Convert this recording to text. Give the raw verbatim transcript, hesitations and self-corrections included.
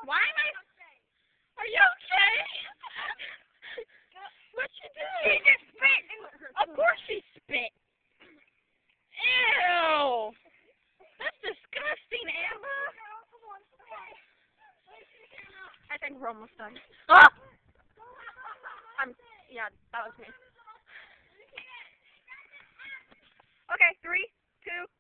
Why am I? Are you okay? What you doing? She just spit. Of course she spit. Ew. That's disgusting, Amber. I think we're almost done. Ah! I'm, yeah, that was me. Okay, three, two,